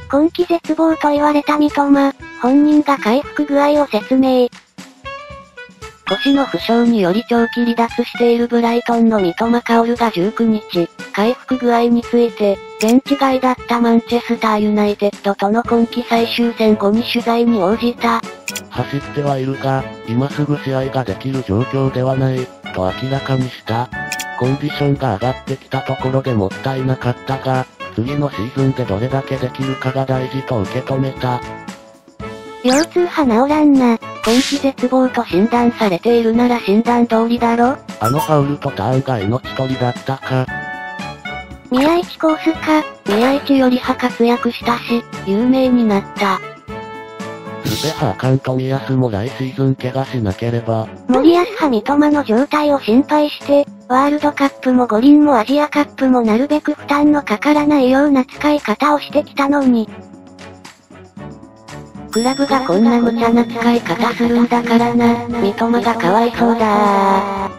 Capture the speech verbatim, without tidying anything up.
今季絶望と言われた三笘、本人が回復具合を説明。 腰の負傷により長期離脱しているブライトンの三笘薫がじゅうくにち、回復具合について、現地外だったマンチェスターユナイテッドとの今季最終戦後に取材に応じた。 走ってはいるが、今すぐ試合ができる状況ではない、と明らかにした。コンディションが上がってきたところでもったいなかったが、次のシーズンでどれだけできるかが大事と受け止めた。 腰痛派治らんな。今季絶望と診断されているなら診断通りだろ。 あのファウルとターンが命取りだったか。 宮市コースか。 宮市よりは活躍したし、有名になった。 スペハーカンと宮安も来シーズン怪我しなければ。 森保派三笘の状態を心配して、ワールドカップも五輪もアジアカップもなるべく負担のかからないような使い方をしてきたのに。 クラブがこんな無茶な使い方するんだからな、三笘がかわいそうだー。